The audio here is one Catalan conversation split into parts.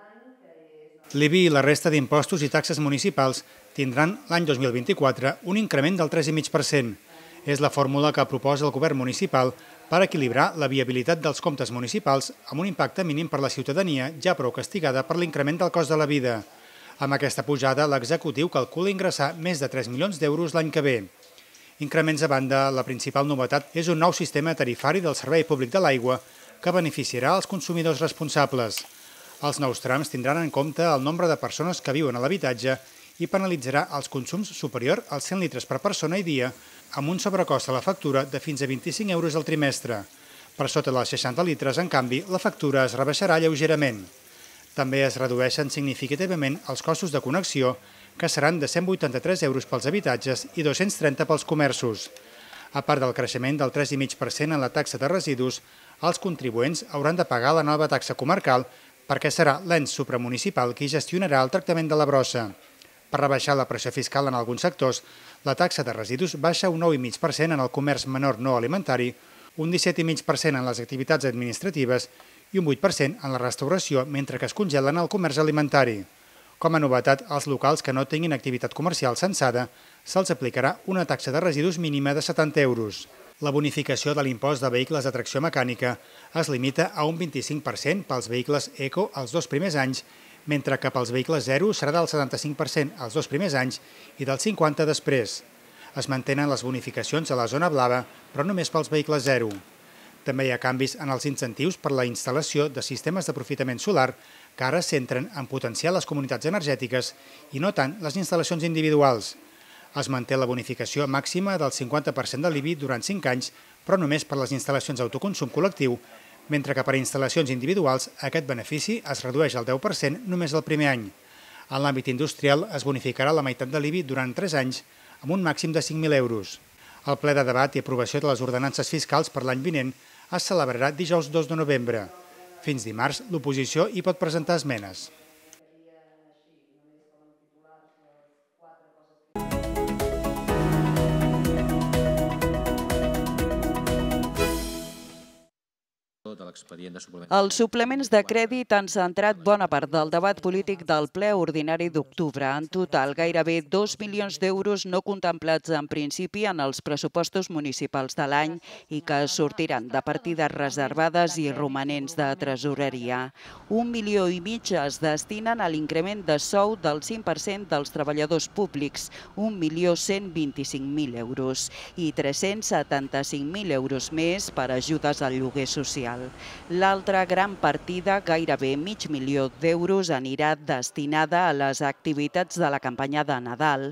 L'IBI i la resta d'impostos i taxes municipals tindran l'any 2024 un increment del 3,5%. És la fórmula que proposa el govern municipal per equilibrar la viabilitat dels comptes municipals amb un impacte mínim per la ciutadania ja prou castigada per l'increment del cost de la vida. Amb aquesta pujada, l'executiu calcula ingressar més de 3 milions d'euros l'any que ve. Increments a banda, la principal novetat és un nou sistema tarifari del Servei Públic de l'Aigua que beneficiarà els consumidors responsables. Els nous trams tindran en compte el nombre de persones que viuen a l'habitatge i penalitzarà els consums superior als 100 litres per persona i dia amb un sobrecost a la factura de fins a 25 euros al trimestre. Per sota dels 60 litres, en canvi, la factura es rebaixarà lleugerament. També es redueixen significativament els costos de connexió, que seran de 183 euros pels habitatges i 230 pels comerços. A part del creixement del 3,5% en la taxa de residus, els contribuents hauran de pagar la nova taxa comarcal perquè serà l'ens supramunicipal qui gestionarà el tractament de la brossa. Per rebaixar la pressió fiscal en alguns sectors, la taxa de residus baixa un 9,5% en el comerç menor no alimentari, un 17,5% en les activitats administratives i un 8% en la restauració, mentre que es congelen el comerç alimentari. Com a novetat, als locals que no tinguin activitat comercial censada, se'ls aplicarà una taxa de residus mínima de 70 euros. La bonificació de l'impost de vehicles de tracció mecànica es limita a un 25% pels vehicles eco els 2 primers anys, mentre que pels vehicles zero serà del 75% els 2 primers anys i del 50% després. Es mantenen les bonificacions a la zona blava, però només pels vehicles zero. També hi ha canvis en els incentius per la instal·lació de sistemes d'aprofitament solar que ara es centren en potenciar les comunitats energètiques i no tant les instal·lacions individuals. Es manté la bonificació màxima del 50% de l'IBI durant 5 anys, però només per les instal·lacions d'autoconsum col·lectiu, mentre que per a instal·lacions individuals aquest benefici es redueix al 10% només el primer any. En l'àmbit industrial es bonificarà la meitat de l'IBI durant 3 anys, amb un màxim de 5.000 euros. El ple de debat i aprovació de les ordenances fiscals per l'any vinent es celebrarà dijous 2 de novembre. Fins dimarts, l'oposició hi pot presentar esmenes. Els suplements de crèdit han centrat bona part del debat polític del ple ordinari d'octubre. En total, gairebé 2 milions d'euros no contemplats en principi en els pressupostos municipals de l'any i que sortiran de partides reservades i romanents de tresoreria. 1,5 milions es destinen a l'increment de sou del 5% dels treballadors públics, 1.125.000 euros, i 375.000 euros més per ajudes al lloguer social. L'altra gran partida, gairebé $500.000 d'euros, anirà destinada a les activitats de la campanya de Nadal,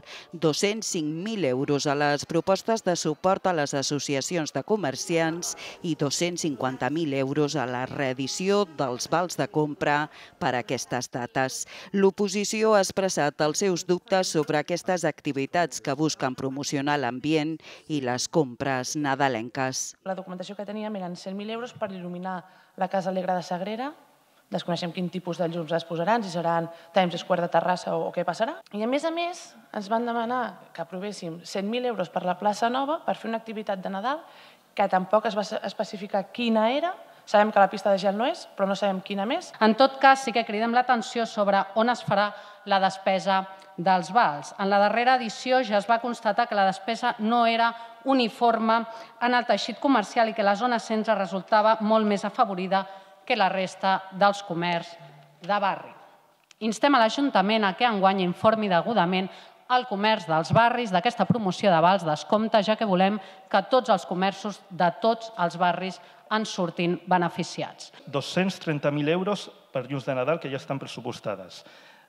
205.000 euros a les propostes de suport a les associacions de comerciants i 250.000 euros a la reedició dels vals de compra per a aquestes dates. L'oposició ha expressat els seus dubtes sobre aquestes activitats que busquen promocionar l'ambient i les compres nadalenques. La documentació que teníem eren 100.000 euros per il·luminar la Casa Alegre de Sagrera. Desconeixem quin tipus de llums es posaran, si seran Times Square de Terrassa o què passarà. I a més, ens van demanar que aprovéssim 100.000 euros per la plaça Nova per fer una activitat de Nadal que tampoc es va especificar quina era. Sabem que la pista de gel no és, però no sabem quina més. En tot cas, sí que cridem l'atenció sobre on es farà la despesa dels vals. En la darrera edició ja es va constatar que la despesa no era uniforme en el teixit comercial i que la zona centre resultava molt més afavorida que la resta dels comerços de barri. Instem a l'Ajuntament a que enguany informi degudament el comerç dels barris d'aquesta promoció de vals descompte, ja que volem que tots els comerços de tots els barris en surtin beneficiats. 230.000 euros per llums de Nadal que ja estan pressupostades,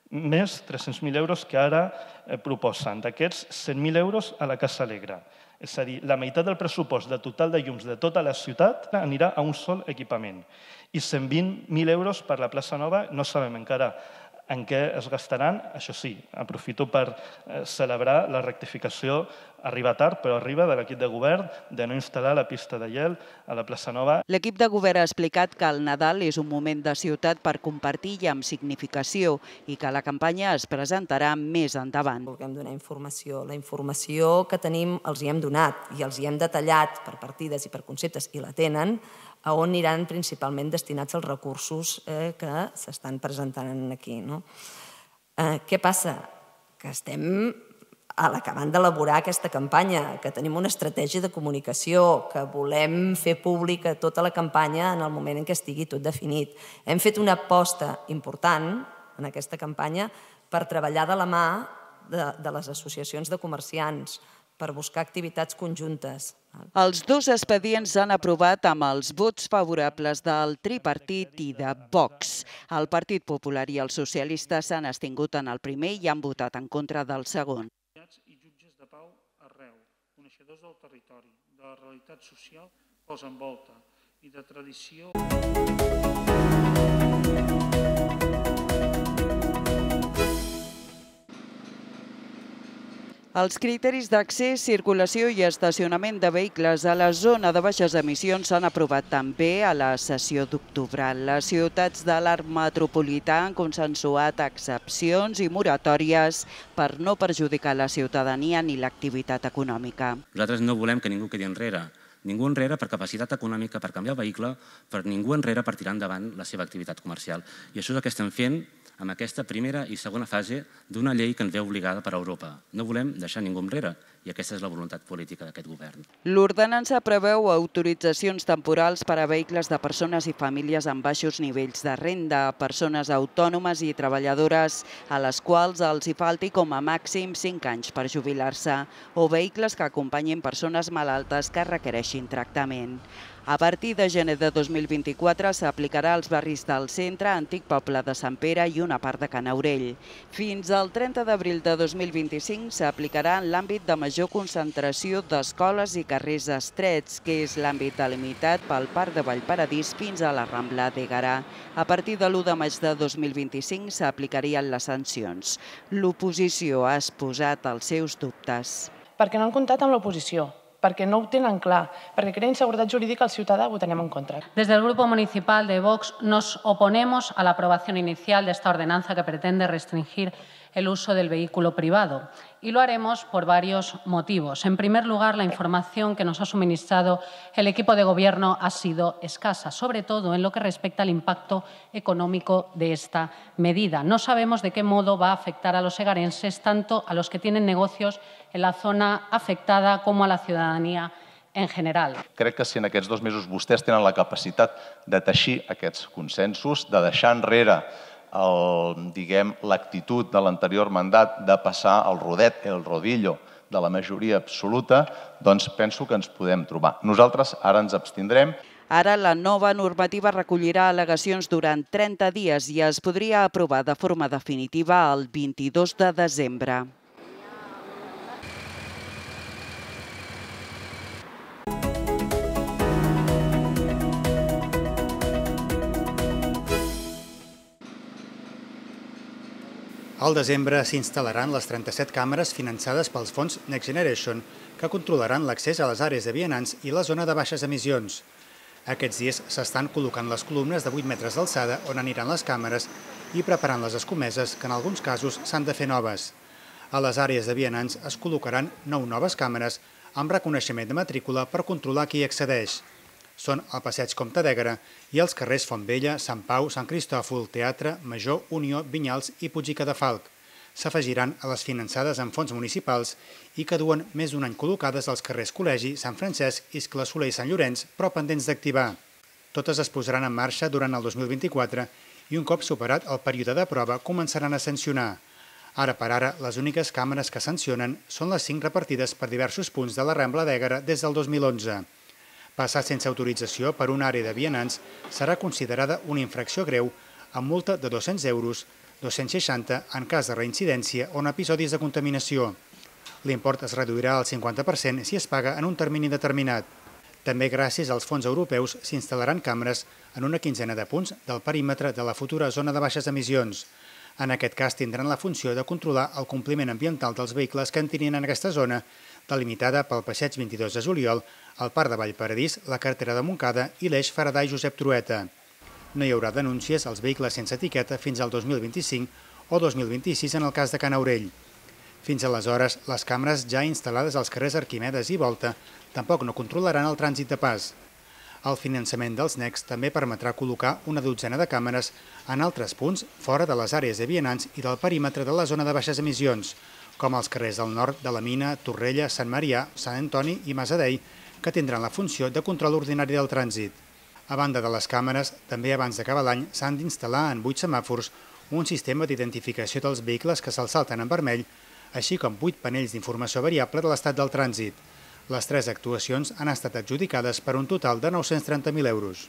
més 300.000 euros que ara proposen. D'aquests, 100.000 euros a la Casa Alegre. És a dir, la meitat del pressupost de total de llums de tota la ciutat anirà a un sol equipament. I 120.000 euros per la plaça Nova, no sabem encara en què es gastaran. Això sí, aprofito per celebrar la rectificació, arriba tard, però arriba, de l'equip de govern, de no instal·lar la pista de gel a la plaça Nova. L'equip de govern ha explicat que el Nadal és un moment de ciutat per compartir i amb significació i que la campanya es presentarà més endavant. Volem donar informació. La informació que tenim els hi hem donat i els hi hem detallat per partides i per conceptes i la tenen, a on aniran principalment destinats els recursos que s'estan presentant aquí. Què passa? Que estem acabant d'elaborar aquesta campanya, que tenim una estratègia de comunicació, que volem fer pública tota la campanya en el moment en què estigui tot definit. Hem fet una aposta important en aquesta campanya per treballar de la mà de les associacions de comerciants, per buscar activitats conjuntes. Els dos expedients s'han aprovat amb els vots favorables del tripartit i de Vox. El Partit Popular i els socialistes s'han abstingut en el primer i han votat en contra del segon. I jutges de pau arreu, coneixedors del territori, de la realitat social que els envolta i de tradició... Els criteris d'accés, circulació i estacionament de vehicles a la zona de baixes emissions s'han aprovat també a la sessió d'octubre. Les ciutats de l'arc metropolità han consensuat excepcions i moratòries per no perjudicar la ciutadania ni l'activitat econòmica. Nosaltres no volem que ningú quedi enrere. Ningú enrere per capacitat econòmica, per canviar el vehicle, per ningú enrere per tirar endavant la seva activitat comercial. I això és el que estem fent amb aquesta primera i segona fase d'una llei que ens ve obligada per Europa. No volem deixar ningú enrere i aquesta és la voluntat política d'aquest govern. L'ordenança preveu autoritzacions temporals per a vehicles de persones i famílies amb baixos nivells de renda, persones autònomes i treballadores a les quals els hi falti com a màxim 5 anys per jubilar-se o vehicles que acompanyin persones malaltes que requereixin tractament. A partir de gener de 2024 s'aplicarà als barris del centre, antic poble de Sant Pere i una part de Can Aurell. Fins al 30 d'abril de 2025 s'aplicarà en l'àmbit de major concentració d'escoles i carrers estrets, que és l'àmbit delimitat pel Parc de Vallparadís fins a la Rambla d'Éguera. A partir de l'1 de maig de 2025 s'aplicarien les sancions. L'oposició ha exposat els seus dubtes. Perquè no han comptat amb l'oposició, perquè no ho tenen clar, perquè crea inseguridad jurídica al ciutadà, votarem en contra. Desde el Grupo Municipal de Vox nos oponemos a la aprobación inicial de esta ordenanza que pretende restringir el uso del vehículo privado. Y lo haremos por varios motivos. En primer lugar, la información que nos ha suministrado el equipo de gobierno ha sido escasa, sobre todo en lo que respecta al impacto económico de esta medida. No sabemos de qué modo va a afectar a los egarenses, tanto a los que tienen negocios en la zona afectada como a la ciudadanía en general. Crec que si en aquests 2 mesos vostès tenen la capacitat de teixir aquests consensos, de deixar enrere l'actitud de l'anterior mandat de passar el rodet, el rodillo de la majoria absoluta, doncs penso que ens podem trobar. Nosaltres ara ens abstindrem. Ara la nova normativa recollirà al·legacions durant 30 dies i es podria aprovar de forma definitiva el 22 de desembre. Al desembre s'instal·laran les 37 càmeres finançades pels fons Next Generation que controlaran l'accés a les àrees de vianants i la zona de baixes emissions. Aquests dies s'estan col·locant les columnes de 8 metres d'alçada on aniran les càmeres i preparant les escomeses que en alguns casos s'han de fer noves. A les àrees de vianants es col·locaran 9 noves càmeres amb reconeixement de matrícula per controlar qui hi accedeix. Són el Passeig Comte d'Éguera i els carrers Fontvella, Sant Pau, Sant Cristòfol, Teatre, Major, Unió, Vinyals i Puig i Cadafalc. S'afegiran a les finançades amb fons municipals i que duen més d'un any col·locades als carrers Col·legi, Sant Francesc, Iscle, Soler i Sant Llorenç, però pendents d'activar. Totes es posaran en marxa durant el 2024 i un cop superat el període de prova començaran a sancionar. Ara per ara, les úniques càmeres que sancionen són les 5 repartides per diversos punts de la Rambla d'Éguera des del 2011. Passar sense autorització per una àrea de vianants serà considerada una infracció greu amb multa de 200 euros, 260 en cas de reincidència o en episodis de contaminació. L'import es reduirà al 50% si es paga en un termini determinat. També gràcies als fons europeus s'instal·laran càmeres en una quinzena de punts del perímetre de la futura zona de baixes emissions. En aquest cas tindran la funció de controlar el compliment ambiental dels vehicles que entrin en aquesta zona, delimitada pel Passeig 22 de Juliol, el Parc de Vallparadís, la carretera de Montcada i l'eix Faraday Josep Trueta. No hi haurà denúncies als vehicles sense etiqueta fins al 2025 o 2026 en el cas de Can Aurell. Fins aleshores, les càmeres ja instal·lades als carrers Arquimedes i Volta tampoc no controlaran el trànsit de pas. El finançament dels NECs també permetrà col·locar una dotzena de càmeres en altres punts fora de les àrees de vianants i del perímetre de la zona de baixes emissions, com els carrers del nord de la Mina, Torrella, Sant Marià, Sant Antoni i Masadei, que tindran la funció de control ordinari del trànsit. A banda de les càmeres, també abans d'acabar l'any s'han d'instal·lar en 8 semàfors un sistema d'identificació dels vehicles que se'ls salten en vermell, així com 8 panells d'informació variable de l'estat del trànsit. Les 3 actuacions han estat adjudicades per un total de 930.000 euros.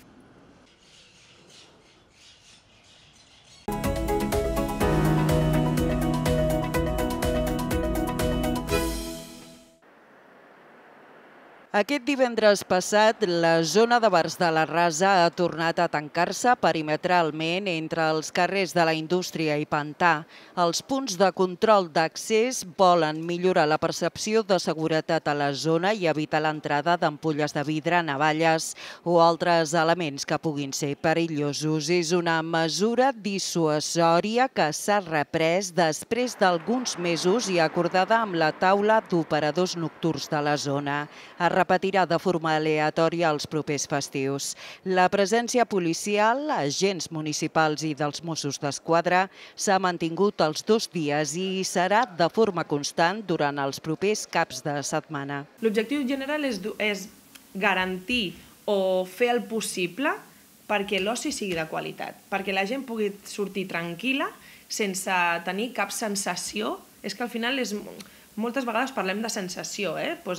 Aquest divendres passat, la zona de bars de la Rasa ha tornat a tancar-se perimetralment entre els carrers de la Indústria i Pantà. Els punts de control d'accés volen millorar la percepció de seguretat a la zona i evitar l'entrada d'ampolles de vidre, navalles o altres elements que puguin ser perillosos. És una mesura dissuasòria que s'ha reprès després d'alguns mesos i acordada amb la taula d'operadors nocturns de la zona. Es repetirà de forma aleatòria els propers festius. La presència policial, agents municipals i dels Mossos d'Esquadra s'ha mantingut els 2 dies i serà de forma constant durant els propers caps de setmana. L'objectiu general és garantir o fer el possible perquè l'oci sigui de qualitat, perquè la gent pugui sortir tranquil·la sense tenir cap sensació. És que al final moltes vegades parlem de sensació,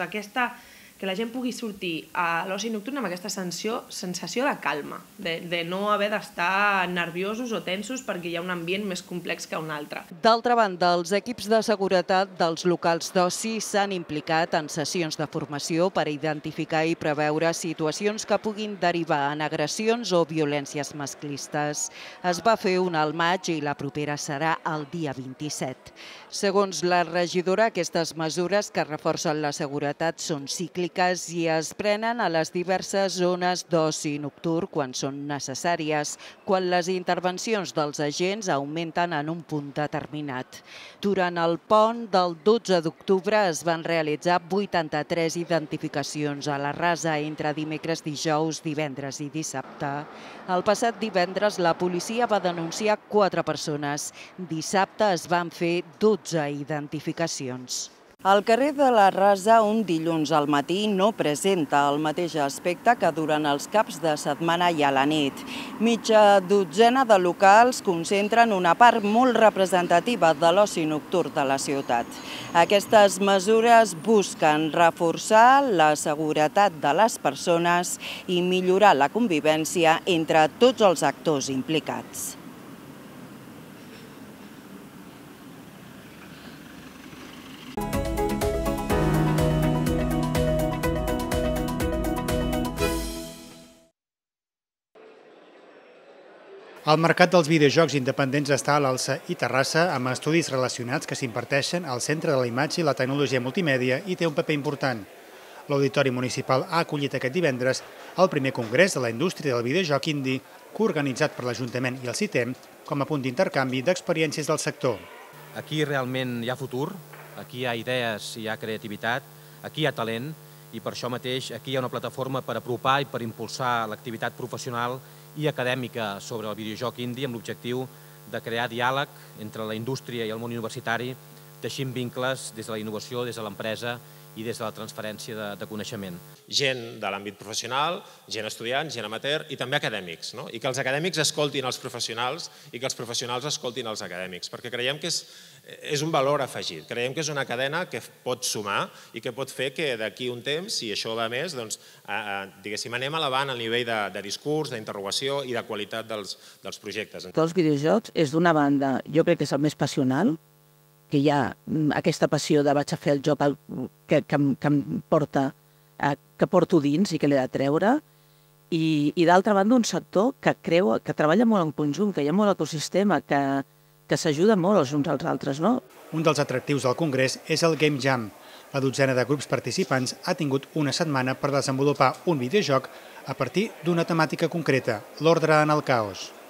que la gent pugui sortir a l'oci nocturn amb aquesta sensació de calma, de no haver d'estar nerviosos o tensos perquè hi ha un ambient més complex que un altre. D'altra banda, els equips de seguretat dels locals d'oci s'han implicat en sessions de formació per identificar i preveure situacions que puguin derivar en agressions o violències masclistes. Es va fer una al maig i la propera serà el dia 27. Segons la regidora, aquestes mesures que reforcen la seguretat són cícliques i es prenen a les diverses zones d'oci nocturn quan són necessàries, quan les intervencions dels agents augmenten en un punt determinat. Durant el pont del 12 d'octubre es van realitzar 83 identificacions a la Rasa entre dimecres, dijous, divendres i dissabte. El passat divendres la policia va denunciar 4 persones. Dissabte es van fer 12 identificacions. El carrer de la Rasa un dilluns al matí no presenta el mateix aspecte que durant els caps de setmana i a la nit. Mitja dotzena de locals concentren una part molt representativa de l'oci nocturn de la ciutat. Aquestes mesures busquen reforçar la seguretat de les persones i millorar la convivència entre tots els actors implicats. El mercat dels videojocs independents està a l'alça i Terrassa amb estudis relacionats que s'imparteixen al Centre de la Imatge i la Tecnologia Multimèdia i té un paper important. L'Auditori Municipal ha acollit aquest divendres el primer congrés de la indústria del videojoc indie, coorganitzat per l'Ajuntament i el CITEM com a punt d'intercanvi d'experiències del sector. Aquí realment hi ha futur, aquí hi ha idees, hi ha creativitat, aquí hi ha talent i per això mateix aquí hi ha una plataforma per apropar i per impulsar l'activitat professional i acadèmica sobre el videojoc indie amb l'objectiu de crear diàleg entre la indústria i el món universitari, teixint vincles des de la innovació, des de l'empresa i des de la transferència de coneixement. Gent de l'àmbit professional, gent estudiant, gent amateur i també acadèmics. I que els acadèmics escoltin els professionals i que els professionals escoltin els acadèmics, perquè creiem que és un valor afegit. Creiem que és una cadena que pot sumar i que pot fer que d'aquí un temps, si això va més, diguéssim, anem elevant el nivell de discurs, d'interrogació i de qualitat dels projectes. Els videojocs és d'una banda, jo crec que és el més passional, que hi ha aquesta passió de vaig a fer el joc que em porta, que porto dins i que l'he de treure, i d'altra banda un sector que treballa molt en conjunt, que hi ha molt ecosistema, que s'ajuda molt els uns als altres. Un dels atractius del congrés és el Game Jam. La dotzena de grups participants ha tingut una setmana per desenvolupar un videojoc a partir d'una temàtica concreta, l'ordre en el caos. No hi ha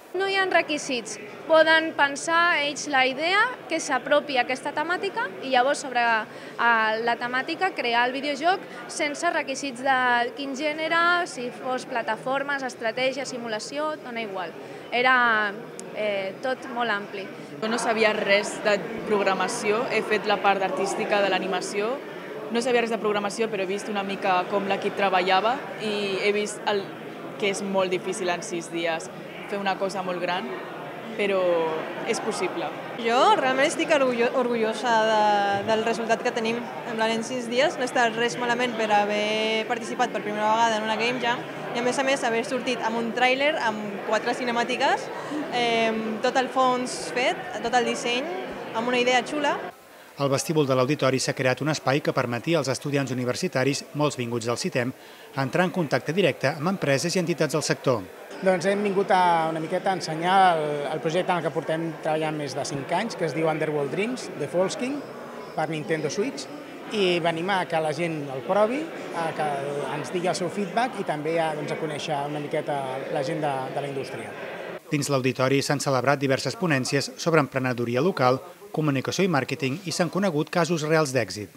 tenen requisits. Poden pensar ells la idea que s'apropi a aquesta temàtica i llavors sobre la temàtica crear el videojoc sense requisits de quin gènere, si fos plataformes, estratègia, simulació, dona igual. Era tot molt ampli. Jo no sabia res de programació, he fet la part artística de l'animació, no sabia res de programació, però he vist una mica com l'equip treballava i he vist que és molt difícil en 6 dies fer una cosa molt gran, però és possible. Jo realment estic orgullosa del resultat que tenim. En 6 dies no he estat res malament per haver participat per primera vegada en una Game Jam i a més haver sortit amb un tràiler, amb 4 cinemàtiques, tot el fons fet, tot el disseny, amb una idea xula. Al vestíbul de l'auditori s'ha creat un espai que permetia als estudiants universitaris, molts vinguts del CITEM, entrar en contacte directe amb empreses i entitats del sector. Doncs hem vingut una miqueta a ensenyar el projecte en el que portem treballant més de 5 anys, que es diu Underworld Dreams, de Folkskin, per Nintendo Switch, i venim a que la gent el provi, que ens digui el seu feedback i també a conèixer una miqueta la gent de la indústria. Dins l'auditori s'han celebrat diverses ponències sobre emprenedoria local, comunicació i màrqueting i s'han conegut casos reals d'èxit.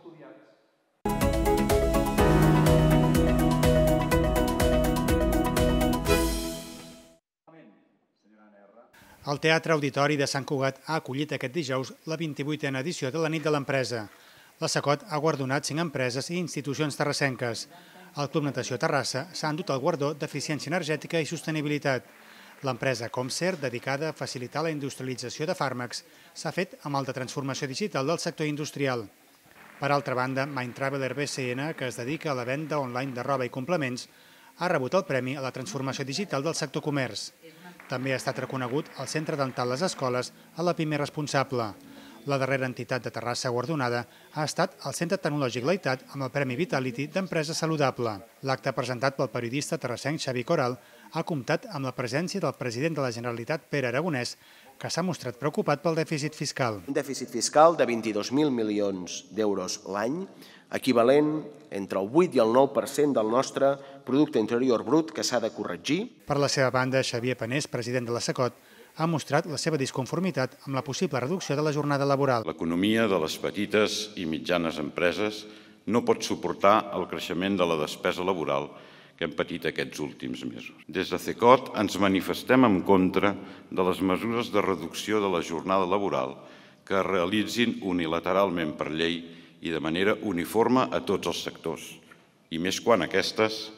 El Teatre Auditori de Sant Cugat ha acollit aquest dijous la 28a edició de la Nit de l'Empresa. La SACOT ha guardonat 5 empreses i institucions terrassenques. El Club Natació Terrassa s'ha endut el guardó d'eficiència energètica i sostenibilitat. L'empresa Comser, dedicada a facilitar la industrialització de fàrmacs, s'ha fet amb el de transformació digital del sector industrial. Per altra banda, Mind Traveler BCN, que es dedica a la venda online de roba i complements, ha rebut el premi a la transformació digital del sector comerç. També ha estat reconegut el Centre Dental Les Escoles a la PIME responsable. La darrera entitat de Terrassa guardonada ha estat el Centre Tecnològic Laitat amb el Premi Vitality d'Empresa Saludable. L'acte presentat pel periodista terrassenc Xavi Coral ha comptat amb la presència del president de la Generalitat, Pere Aragonès, que s'ha mostrat preocupat pel dèficit fiscal. Un dèficit fiscal de 22.000 milions d'euros l'any, equivalent entre el 8 i el 9% del nostre producte interior brut que s'ha de corregir. Per la seva banda, Xavier Panés, president de la SACOT, ha mostrat la seva disconformitat amb la possible reducció de la jornada laboral. L'economia de les petites i mitjanes empreses no pot suportar el creixement de la despesa laboral que hem patit aquests últims mesos. Des de CECOT ens manifestem en contra de les mesures de reducció de la jornada laboral que es realitzin unilateralment per llei i de manera uniforme a tots els sectors, i més quan aquestes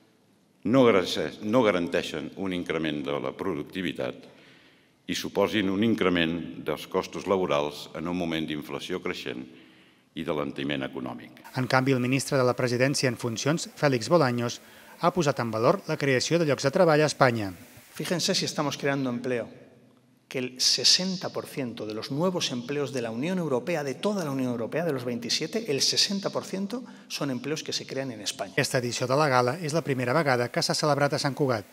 no garanteixen un increment de la productivitat i suposin un increment dels costos laborals en un moment d'inflació creixent i d'alentiment econòmic. En canvi, el ministre de la Presidència en funcions, Félix Bolaños, ha posat en valor la creació de llocs de treball a Espanya. Fíjense si estamos creando empleo, que el 60% de los nuevos empleos de la Unión Europea, de toda la Unión Europea, de los 27, el 60% son empleos que se crean en España. Aquesta edició de la gala és la primera vegada que s'ha celebrat a Sant Cugat.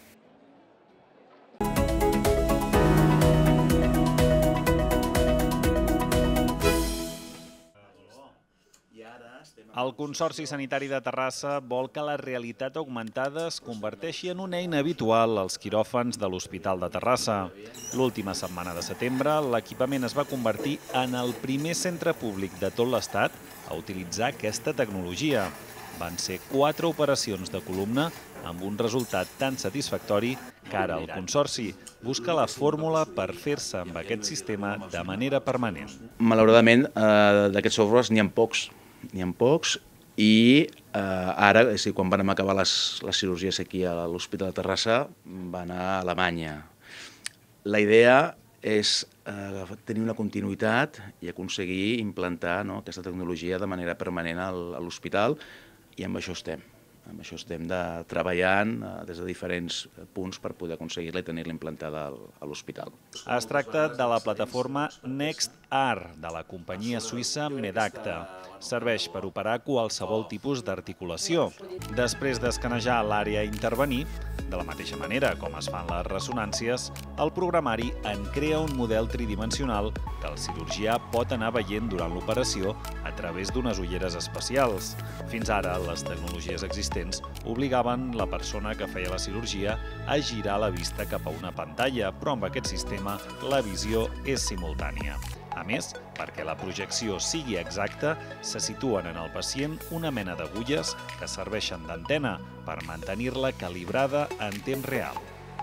El Consorci Sanitari de Terrassa vol que la realitat augmentada es converteixi en una eina habitual als quiròfans de l'Hospital de Terrassa. L'última setmana de setembre, l'equipament es va convertir en el primer centre públic de tot l'Estat a utilitzar aquesta tecnologia. Van ser 4 operacions de columna amb un resultat tan satisfactori que ara el Consorci busca la fórmula per fer-se amb aquest sistema de manera permanent. Malauradament, d'aquests softwares n'hi ha pocs i ara, quan vam acabar les cirurgies aquí a l'Hospital de Terrassa, va anar a Alemanya. La idea és tenir una continuïtat i aconseguir implantar aquesta tecnologia de manera permanent a l'hospital i amb això estem. Amb això estem treballant des de diferents punts per poder aconseguir-la i tenir-la implantada a l'hospital. Es tracta de la plataforma NextAR, de la companyia suïssa Medacta. Serveix per operar qualsevol tipus d'articulació. Després d'escanejar l'àrea a intervenir, de la mateixa manera com es fan les ressonàncies, el programari en crea un model tridimensional que el cirurgià pot anar veient durant l'operació a través d'unes ulleres especials. Fins ara, les tecnologies existents temps obligaven la persona que feia la cirurgia a girar la vista cap a una pantalla, però amb aquest sistema la visió és simultània. A més, perquè la projecció sigui exacta, se situen en el pacient una mena d'agulles que serveixen d'antena per mantenir-la calibrada en temps real.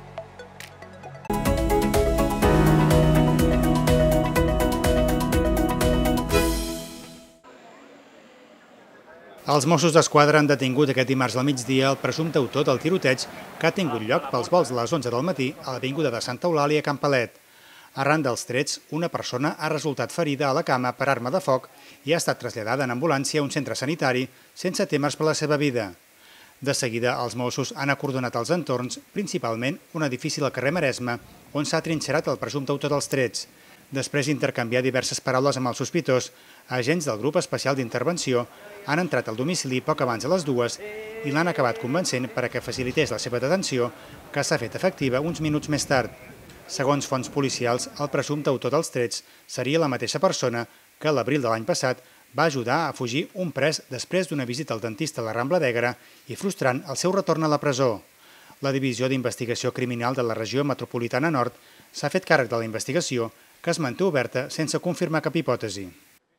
Els Mossos d'Esquadra han detingut aquest dimarts al migdia el presumpte autor del tiroteig que ha tingut lloc pels volts de les 11 del matí a l'avinguda de Santa Eulàlia a Can Palet. Arran dels trets, una persona ha resultat ferida a la cama per arma de foc i ha estat traslladada en ambulància a un centre sanitari sense temes per la seva vida. De seguida, els Mossos han acordonat els entorns, principalment un edifici del carrer Maresme, on s'ha trinxerat el presumpte autor dels trets. Després d'intercanviar diverses paraules amb el sospitós, agents del grup especial d'intervenció han entrat al domicili poc abans de les 2 i l'han acabat convencent perquè facilités la seva detenció, que s'ha fet efectiva uns minuts més tard. Segons fonts policials, el presumpte autor dels trets seria la mateixa persona que l'abril de l'any passat va ajudar a fugir un pres després d'una visita al dentista a la Rambla d'Egra i frustrant el seu retorn a la presó. La Divisió d'Investigació Criminal de la Regió Metropolitana Nord s'ha fet càrrec de la investigació, que es manté oberta sense confirmar cap hipòtesi.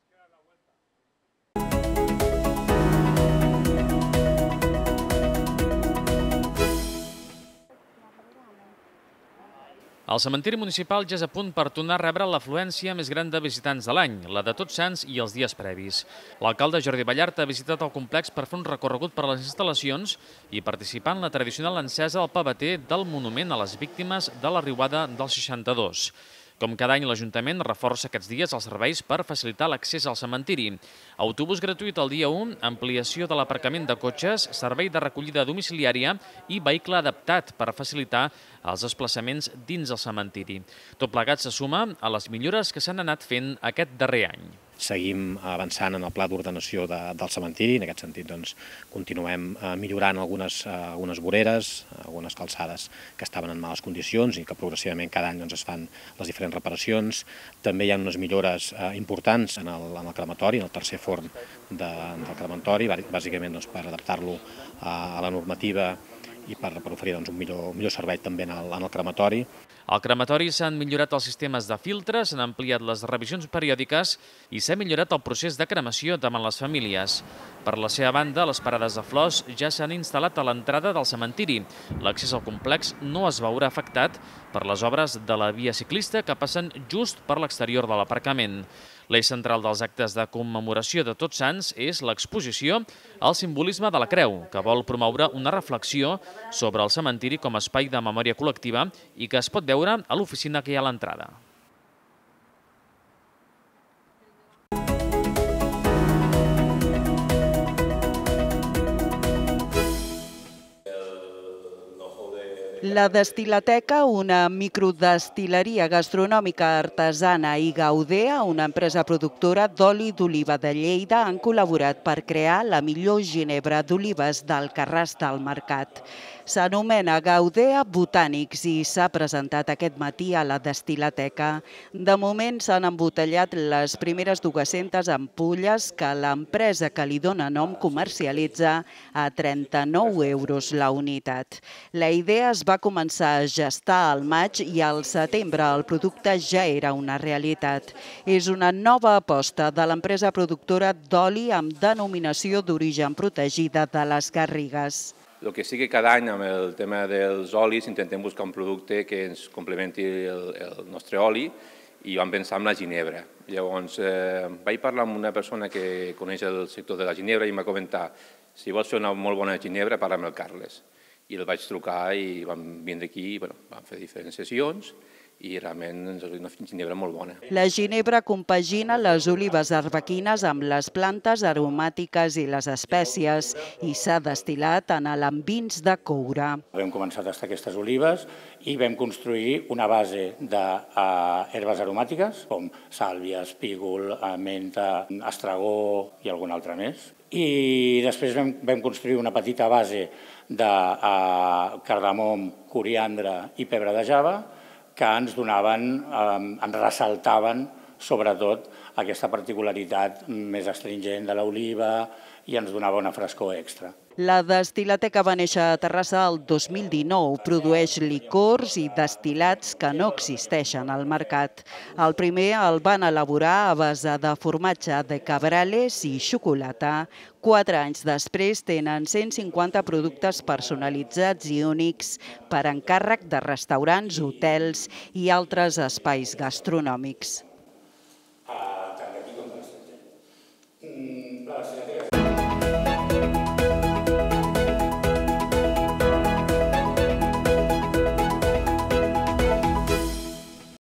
El cementiri municipal ja és a punt per tornar a rebre l'afluència més gran de visitants de l'any, la de Tots Sants i els dies previs. L'alcalde Jordi Ballart ha visitat el complex per fer un recorregut per les instal·lacions i participar en la tradicional encesa del pavater del monument a les víctimes de la riuada del 62. Com cada any, l'Ajuntament reforça aquests dies els serveis per facilitar l'accés al cementiri. Autobús gratuït el dia 1, ampliació de l'aparcament de cotxes, servei de recollida domiciliària i vehicle adaptat per facilitar els desplaçaments dins el cementiri. Tot plegat se suma a les millores que s'han anat fent aquest darrer any. Seguim avançant en el pla d'ordenació del cementiri. En aquest sentit, continuem millorant algunes voreres, algunes calçades que estaven en males condicions i que progressivament cada any es fan les diferents reparacions. També hi ha unes millores importants en el crematori, en el tercer forn del crematori, bàsicament per adaptar-lo a la normativa i per oferir un millor servei també en el crematori. Al crematori s'han millorat els sistemes de filtre, s'han ampliat les revisions periòdiques i s'ha millorat el procés de cremació davant les famílies. Per la seva banda, les parades de flors ja s'han instal·lat a l'entrada del cementiri. L'accés al complex no es veurà afectat per les obres de la via ciclista que passen just per l'exterior de l'aparcament. L'eix central dels actes de commemoració de Tots Sants és l'exposició al simbolisme de la creu, que vol promoure una reflexió sobre el cementiri com a espai de memòria col·lectiva i que es pot veure a l'oficina que hi ha a l'entrada. La Destil·lateca, una microdestil·leria gastronòmica artesana, i Gaudea, una empresa productora d'oli d'oliva de Lleida, han col·laborat per crear la millor ginebra d'olives del Carràs del Mercat. S'anomena Gaudea Botànics i s'ha presentat aquest matí a la Destil·lateca. De moment s'han embotellat les primeres 200 ampolles que l'empresa que li dona nom comercialitza a 39 € la unitat. La idea es va començar a gestar al maig i al setembre el producte ja era una realitat. És una nova aposta de l'empresa productora d'oli amb denominació d'origen protegida de les Garrigues. El que sí que cada any amb el tema dels olis intentem buscar un producte que ens complementi el nostre oli i vam pensar en la ginebra. Llavors vaig parlar amb una persona que coneix el sector de la ginebra i em va comentar: si vols fer una molt bona ginebra, parla amb el Carles. I el vaig trucar i vam vindre aquí, vam fer diferents sessions i realment és una ginebra molt bona. La ginebra compagina les olives arbequines amb les plantes aromàtiques i les espècies i s'ha destil·lat en alambins de coure. Vam començar a tastar aquestes olives i vam construir una base d'herbes aromàtiques com sàlvia, espígol, menta, estragó i algun altre més. I després vam construir una petita base de cardamom, coriandre i pebre de Java que ens donaven, ens ressaltaven sobretot aquesta particularitat més astringent de l'oliva i ens donava una frescor extra. La Destil·lateca va néixer a Terrassa el 2019. Produeix licors i destil·lats que no existeixen al mercat. El primer el van elaborar a base de formatge de cabrales i xocolata. 4 anys després tenen 150 productes personalitzats i únics per encàrrec de restaurants, hotels i altres espais gastronòmics.